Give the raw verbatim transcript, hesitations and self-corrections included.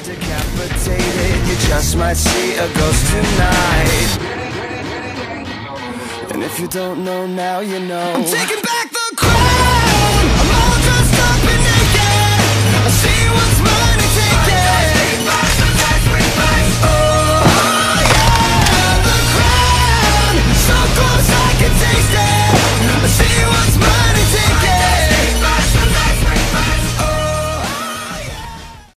decapitated, you just might see a ghost tonight. And if you don't know now, you know. I'm taking back the